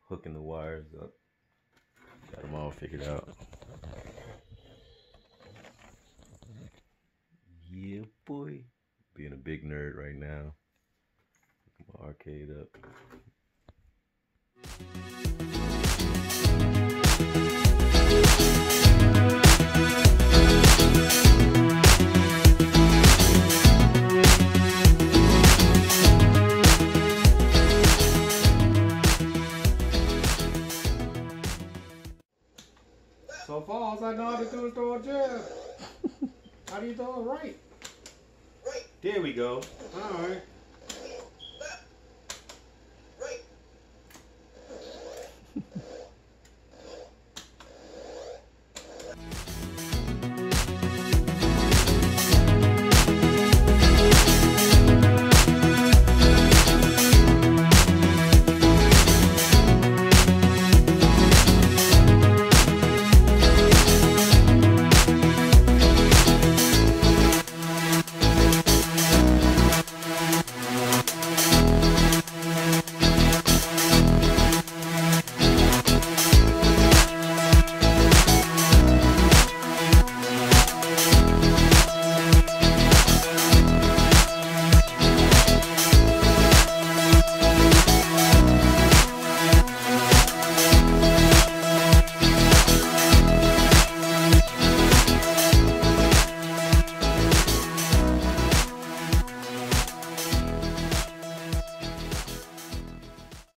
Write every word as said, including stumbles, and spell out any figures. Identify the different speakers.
Speaker 1: hooking the wires up. Got them all figured out. Yeah, boy. Being a big nerd right now. My arcade up.
Speaker 2: So far, all I know how to do is throw a jab. How do you throw it right?
Speaker 1: There we go.
Speaker 2: All right.